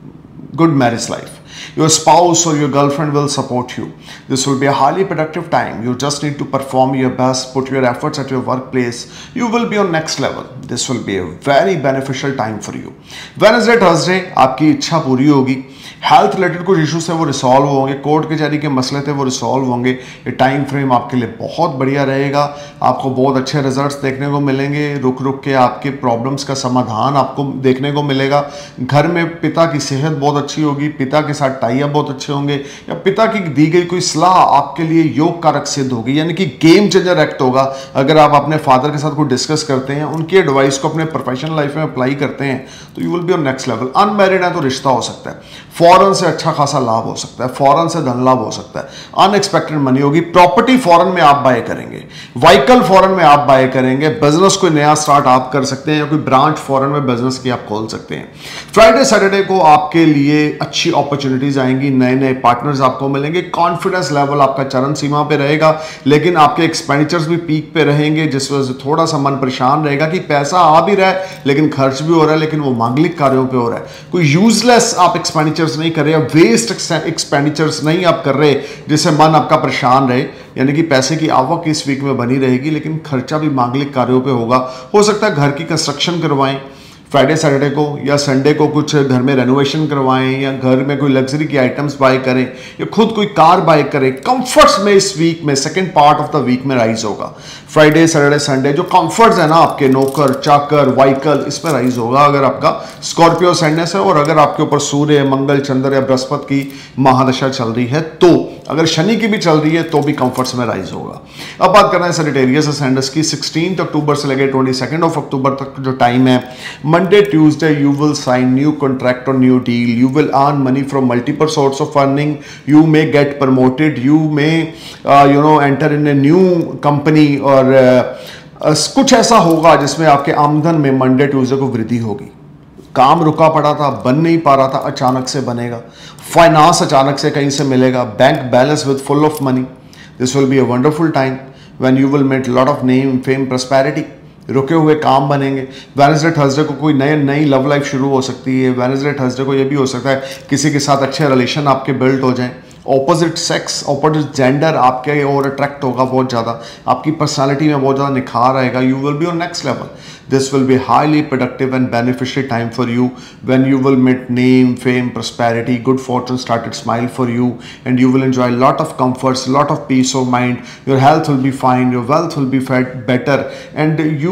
good marriage life. Your spouse or your girlfriend will support you. This will be a highly productive time. You just need to perform your best, put your efforts at your workplace. You will be on next level. This will be a very beneficial time for you. Wednesday, Thursday, आपकी इच्छा पूरी होगी। Health related कुछ issues थे वो resolve होंगे, court कचहरी के मसले थे वो रिसॉल्व होंगे। ये टाइम फ्रेम आपके लिए बहुत बढ़िया रहेगा, आपको बहुत अच्छे रिजल्ट्स देखने को मिलेंगे। रुक रुक के आपके प्रॉब्लम्स का समाधान आपको देखने को मिलेगा। घर में पिता की सेहत बहुत अच्छी होगी, पिता के साथ टाई अप बहुत अच्छे होंगे, या पिता की दी गई कोई सलाह आपके लिए योग कारक सिद्ध होगी, यानी कि गेम चेंजर एक्ट होगा। अगर आप अपने फादर के साथ कोई डिस्कस करते हैं, उनकी एडवाइस को अपने प्रोफेशनल लाइफ में अप्लाई करते हैं, तो you will be on next level. Unmarried है तो रिश्ता हो सकता है, फॉरेन से अच्छा खासा लाभ हो सकता है, फॉरेन से धन लाभ हो सकता है, अनएक्सपेक्टेड मनी होगी। प्रॉपर्टी फॉरेन में आप बाय करेंगे, व्हीकल फॉरेन में आप बाय करेंगे, बिजनेस कोई नया स्टार्ट आप कर सकते हैं, या कोई ब्रांच फॉरेन में बिजनेस की आप खोल सकते हैं। फ्राइडे सैटरडे को आपके लिए अच्छी अपॉर्चुनिटीज आएंगी, नए नए पार्टनर्स आपको मिलेंगे, कॉन्फिडेंस लेवल आपका चरम सीमा पे रहेगा, लेकिन आपके एक्सपेंडिचर्स भी पीक पे रहेंगे, जिस वजह से थोड़ा सा मन परेशान रहेगा कि पैसा आ भी रहा है लेकिन खर्च भी हो रहा है, लेकिन वो मांगलिक कार्यों पे हो रहा है। कोई यूजलेस आप एक्सपेंडिचर्स नहीं कर रहे, वेस्ट एक्सपेंडिचर्स नहीं आप कर रहे जिससे मन आपका परेशान रहे, यानी कि पैसे की आवक इस वीक में बनी रहेगी, लेकिन खर्चा भी मांगलिक कार्यों पे होगा। हो सकता है घर की कंस्ट्रक्शन करवाएं फ्राइडे सैटरडे को, या संडे को कुछ घर में रेनोवेशन करवाएं, या घर में कोई लग्जरी की आइटम्स बाय करें, या खुद कोई कार बाय करें। कंफर्ट्स में इस वीक में second part of the week में राइज होगा। फ्राइडे सैटरडे संडे जो कंफर्ट्स है ना आपके, नौकर चाकर व्हीकल, इस पर राइज होगा अगर आपका स्कॉर्पियो सैंडस है, और अगर आपके ऊपर सूर्य मंगल चंद्र या बृहस्पति की महादशा चल रही है, तो अगर शनि की भी चल रही है तो भी कंफर्ट्स में राइज होगा। अब बात करना है सजिटेरियस सैंडस की 16 अक्टूबर से लेकर 22 अक्टूबर तक जो टाइम है, Monday, Tuesday, you will sign new contract or new deal. You will earn money from multiple sources of earning. You may get promoted. You may, enter in a new company, और कुछ ऐसा होगा जिसमें आपके आमदन में Monday Tuesday को वृद्धि होगी। काम रुका पड़ा था, बन नहीं पा रहा था, अचानक से बनेगा। फाइनेंस अचानक से कहीं से मिलेगा। Bank balance with full of money. This will be a wonderful time when you will make lot of name fame prosperity. रुके हुए काम बनेंगे। वेडनेसडे थर्सडे को कोई नई लव लाइफ शुरू हो सकती है। वेडनेसडे थर्सडे को ये भी हो सकता है किसी के साथ अच्छे रिलेशन आपके बिल्ड हो जाएं। ऑपोजिट सेक्स, ऑपोजिट जेंडर आपके और अट्रैक्ट होगा बहुत ज़्यादा, आपकी पर्सनालिटी में बहुत ज़्यादा निखार आएगा। You will be on next level. This will be highly productive and beneficial time for you when you will meet name, fame, prosperity, good fortune started smile for you, and you will enjoy a lot of comforts, a lot of peace of mind. Your health will be fine, your wealth will be better, and you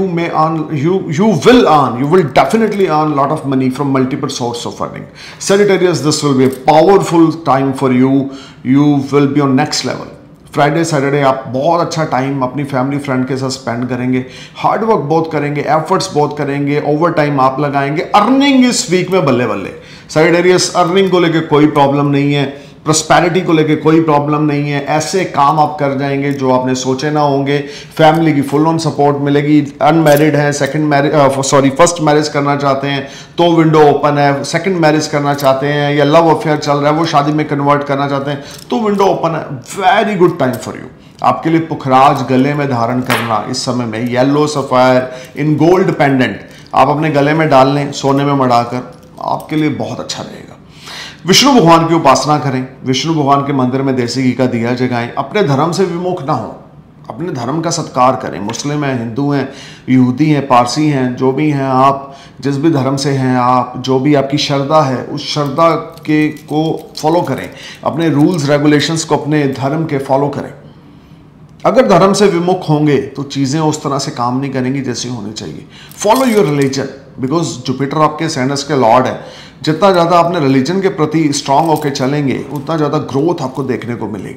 will definitely earn a lot of money from multiple sources of earning. Sagittarius, this will be a powerful time for you. You will be on next level. Friday Saturday आप बहुत अच्छा time अपनी family friend के साथ spend करेंगे, hard work बहुत करेंगे, efforts बहुत करेंगे, ओवर टाइम आप लगाएंगे। अर्निंग इस वीक में बल्ले बल्ले। सैजिटेरियस, अर्निंग को लेके कोई प्रॉब्लम नहीं है, प्रॉस्पेरिटी को लेके कोई प्रॉब्लम नहीं है। ऐसे काम आप कर जाएंगे जो आपने सोचे ना होंगे। फैमिली की फुल ऑन सपोर्ट मिलेगी। अनमैरिड है, फर्स्ट मैरिज करना चाहते हैं तो विंडो ओपन है। सेकंड मैरिज करना चाहते हैं या लव अफेयर चल रहा है वो शादी में कन्वर्ट करना चाहते हैं तो विंडो ओपन है। Very good time for you. आपके लिए पुखराज गले में धारण करना इस समय में, yellow sapphire in gold pendant आप अपने गले में डाल लें सोने में मढ़ाकर, आपके लिए बहुत अच्छा रहेगा। विष्णु भगवान की उपासना करें, विष्णु भगवान के मंदिर में देसी घी का दिया जगाएं। अपने धर्म से विमुख ना हो, अपने धर्म का सत्कार करें। मुस्लिम हैं, हिंदू हैं, यहूदी हैं, पारसी हैं, जो भी हैं आप, जिस भी धर्म से हैं आप, जो भी आपकी श्रद्धा है उस श्रद्धा के को फॉलो करें। अपने रूल्स रेगुलेशंस को अपने धर्म के फॉलो करें। अगर धर्म से विमुख होंगे तो चीज़ें उस तरह से काम नहीं करेंगी जैसी होनी चाहिए। Follow your religion, because Jupiter आपके सैंडस के लॉर्ड है। जितना ज़्यादा अपने रिलीजन के प्रति स्ट्रांग होकर चलेंगे उतना ज़्यादा ग्रोथ आपको देखने को मिलेगी।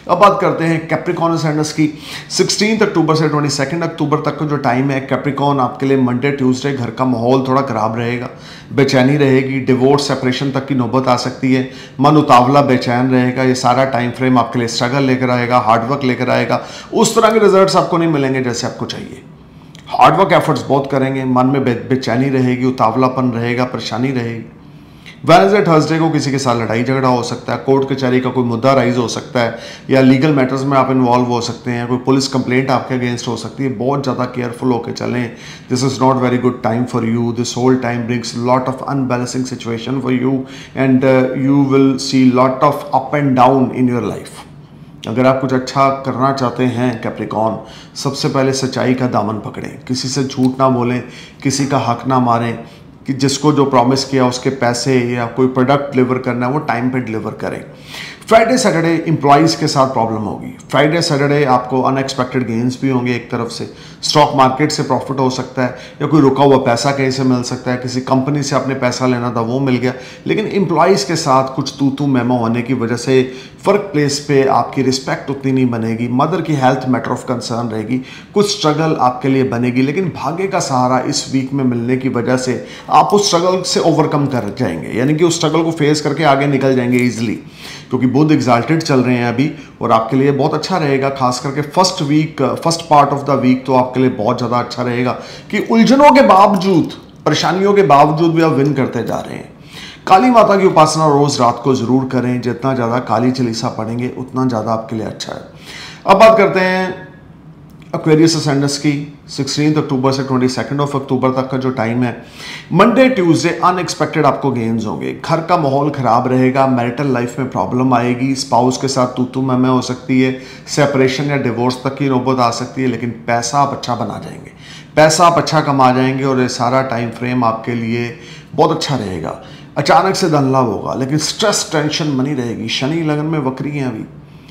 अब बात करते हैं कैप्रिकॉन असेंडेंस की। 16 अक्टूबर से 22 अक्टूबर तक का जो टाइम है कैप्रिकॉन आपके लिए मंडे ट्यूसडे घर का माहौल थोड़ा खराब रहेगा, बेचैनी रहेगी, डिवोर्स सेपरेशन तक की नौबत आ सकती है, मन उतावला बेचैन रहेगा। ये सारा टाइम फ्रेम आपके लिए स्ट्रगल लेकर आएगा, हार्डवर्क लेकर आएगा। उस तरह के रिजल्ट्स आपको नहीं मिलेंगे जैसे आपको चाहिए। हार्डवर्क एफर्ट्स बहुत करेंगे, मन में बेचैनी रहेगी, उतावलापन रहेगा, परेशानी रहेगी। वेडनेसडे थर्सडे को किसी के साथ लड़ाई झगड़ा हो सकता है, कोर्ट कचहरी का कोई मुद्दा राइज हो सकता है, या लीगल मैटर्स में आप इन्वॉल्व हो सकते हैं, कोई पुलिस कंप्लेंट आपके अगेंस्ट हो सकती है। बहुत ज़्यादा केयरफुल होकर चलें। This is not very good time for you. This whole time brings lot of unbalancing situation for you and you will see lot of up and down in your life. अगर आप कुछ अच्छा करना चाहते हैं Capricorn, सबसे पहले सच्चाई का दामन पकड़ें, किसी से झूठ ना बोलें, किसी का हक ना मारें, कि जिसको जो प्रॉमिस किया उसके पैसे या कोई प्रोडक्ट डिलीवर करना है वो टाइम पे डिलीवर करें। फ्राइडे सैटरडे एम्प्लॉइज़ के साथ प्रॉब्लम होगी। फ्राइडे सैटरडे आपको अनएक्सपेक्टेड गेन्स भी होंगे। एक तरफ से स्टॉक मार्केट से प्रॉफिट हो सकता है, या कोई रुका हुआ पैसा कहीं से मिल सकता है, किसी कंपनी से आपने पैसा लेना था वो मिल गया। लेकिन एम्प्लॉइज़ के साथ कुछ तू मेमो होने की वजह से वर्क प्लेस पे आपकी रिस्पेक्ट उतनी नहीं बनेगी। मदर की हेल्थ मैटर ऑफ कंसर्न रहेगी, कुछ स्ट्रगल आपके लिए बनेगी। लेकिन भाग्य का सहारा इस वीक में मिलने की वजह से आप उस स्ट्रगल से ओवरकम कर जाएंगे, यानी कि उस स्ट्रगल को फेस करके आगे निकल जाएंगे ईजिली, क्योंकि बुध एग्जाल्टेड चल रहे हैं अभी और आपके लिए बहुत अच्छा रहेगा। खास करके first part of the week तो आपके लिए बहुत ज़्यादा अच्छा रहेगा कि उलझनों के बावजूद, परेशानियों के बावजूद भी आप विन करते जा रहे हैं। काली माता की उपासना रोज रात को जरूर करें। जितना ज़्यादा काली चालीसा पढ़ेंगे उतना ज़्यादा आपके लिए अच्छा है। अब बात करते हैं एक्वेरियस असेंडेंस की। 16 अक्टूबर से 22 अक्टूबर तक का जो टाइम है, मंडे ट्यूसडे अनएक्सपेक्टेड आपको गेन्स होंगे। घर का माहौल खराब रहेगा, मैरिटल लाइफ में प्रॉब्लम आएगी, स्पाउस के साथ तू मैं हो सकती है, सेपरेशन या डिवोर्स तक की नौबत आ सकती है। लेकिन पैसा आप अच्छा बना जाएंगे, पैसा आप अच्छा कमा जाएंगे और ये सारा टाइम फ्रेम आपके लिए बहुत अच्छा रहेगा। अचानक से धन लाभ होगा, लेकिन स्ट्रेस टेंशन बनी रहेगी। शनि लगन में वक्री हैं अभी,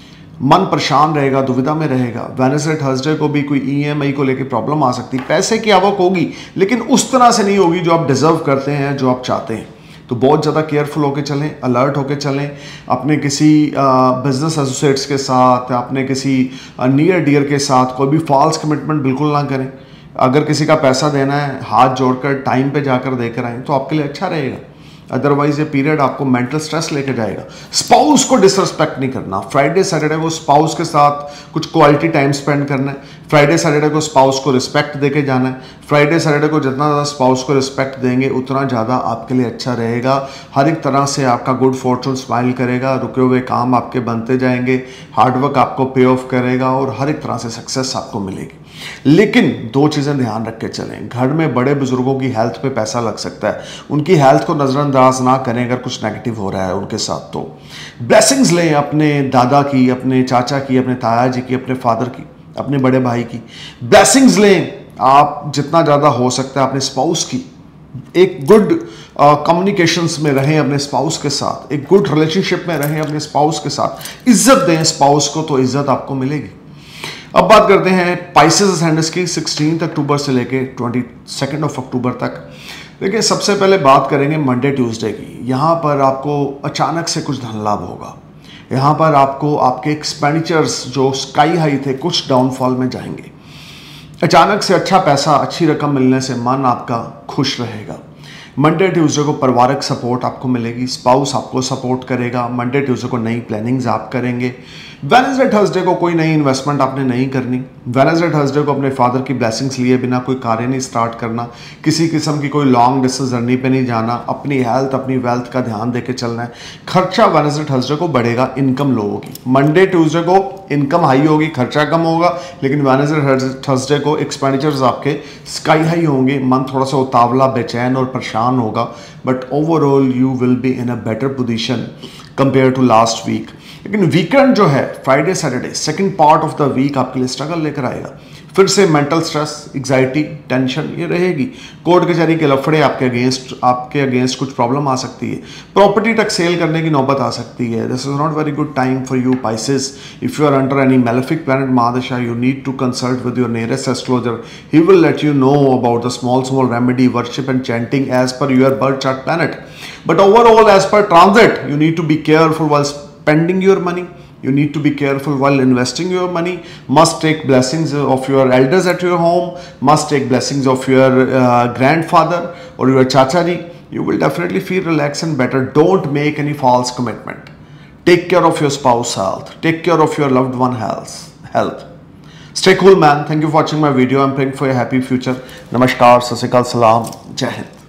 मन परेशान रहेगा, दुविधा में रहेगा। वेडनेसडे थर्सडे को भी कोई ईएमआई को लेकर प्रॉब्लम आ सकती है। पैसे की आवक होगी लेकिन उस तरह से नहीं होगी जो आप डिजर्व करते हैं, जो आप चाहते हैं। तो बहुत ज़्यादा केयरफुल होकर चलें, अलर्ट होकर चलें। अपने किसी बिजनेस एसोसिएट्स के साथ, अपने किसी नियर डियर के साथ कोई भी फॉल्स कमिटमेंट बिल्कुल ना करें। अगर किसी का पैसा देना है, हाथ जोड़कर टाइम पे जाकर देकर आएँ तो आपके लिए अच्छा रहेगा। अदरवाइज ये पीरियड आपको मेंटल स्ट्रेस लेके जाएगा। स्पाउस को डिसरिस्पेक्ट नहीं करना। फ्राइडे सैटरडे को स्पाउस के साथ कुछ क्वालिटी टाइम स्पेंड करना है। फ्राइडे सैटरडे को स्पाउस को रिस्पेक्ट देके जाना है। फ्राइडे सैटरडे को जितना ज़्यादा स्पाउस को रिस्पेक्ट देंगे उतना ज़्यादा आपके लिए अच्छा रहेगा। हर एक तरह से आपका गुड फॉर्चून स्माइल करेगा, रुके हुए काम आपके बनते जाएंगे, हार्डवर्क आपको पे ऑफ करेगा और हर एक तरह से सक्सेस आपको मिलेगी। लेकिन दो चीज़ें ध्यान रख के चलें। घर में बड़े बुजुर्गों की हेल्थ पे पैसा लग सकता है, उनकी हेल्थ को नज़रअंदाज ना करें अगर कुछ नेगेटिव हो रहा है उनके साथ। तो ब्लेसिंग्स लें अपने दादा की, अपने चाचा की, अपने ताया जी की, अपने फादर की, अपने बड़े भाई की ब्लेसिंग्स लें। आप जितना ज़्यादा हो सकता है अपने स्पाउस की, एक गुड कम्युनिकेशंस में रहें अपने स्पाउस के साथ, एक गुड रिलेशनशिप में रहें अपने स्पाउस के साथ, इज्जत दें स्पाउस को तो इज्जत आपको मिलेगी। अब बात करते हैं पाइसेस असेंडेंस की 16 अक्टूबर से लेके 22 अक्टूबर तक। देखिए, सबसे पहले बात करेंगे मंडे ट्यूसडे की। यहाँ पर आपको अचानक से कुछ धन लाभ होगा। यहाँ पर आपको आपके एक्सपेंडिचर्स जो स्काई हाई थे कुछ डाउनफॉल में जाएंगे। अचानक से अच्छा पैसा, अच्छी रकम मिलने से मन आपका खुश रहेगा। मंडे ट्यूसडे को पारिवारिक सपोर्ट आपको मिलेगी, स्पाउस आपको सपोर्ट करेगा। मंडे ट्यूसडे को नई प्लानिंग्स आप करेंगे। वेडनेसडे थर्सडे को कोई नई इन्वेस्टमेंट आपने नहीं करनी। वेडनेसडे थर्सडे को अपने फादर की ब्लेसिंग्स लिए बिना कोई कार्य नहीं स्टार्ट करना। किसी किस्म की कोई लॉन्ग डिस्टेंस जर्नी पे नहीं जाना। अपनी हेल्थ, अपनी वेल्थ का ध्यान देके चलना है। खर्चा वेडनेसडे थर्सडे को बढ़ेगा, इनकम लो होगी। मंडे ट्यूसडे को इनकम हाई होगी, खर्चा कम होगा, लेकिन वेडनेसडे थर्सडे को एक्सपेंडिचर्स आपके स्काई हाई होंगे। मन थोड़ा सा उतावला, बेचैन और परेशान होगा, but overall you will be in a better position compare to last week. लेकिन वीकेंड जो है, Friday Saturday, second part of the week आपके लिए स्ट्रगल लेकर आएगा। फिर से मेंटल स्ट्रेस, एग्जाइटी, टेंशन ये रहेगी। कोर्ट कचहरी के लफड़े आपके अगेंस्ट कुछ प्रॉब्लम आ सकती है। प्रॉपर्टी टैक्स सेल करने की नौबत आ सकती है। This is not very good time for you Pisces. If you are under any malefic planet mahadasha, you need to consult with your nearest astrologer. He will let you know about the small remedy, worship and chanting as per your birth chart planet. But overall, as per transit, you need to be careful while spending your money. You need to be careful while investing your money. Must take blessings of your elders at your home. Must take blessings of your grandfather or your chacha ji. You will definitely feel relaxed and better. Don't make any false commitment. Take care of your spouse health. Take care of your loved one health. Stay cool, man. Thank you for watching my video. I'm praying for a happy future. Namaskar, Sat Sri Akal, Salam, Jai Hind.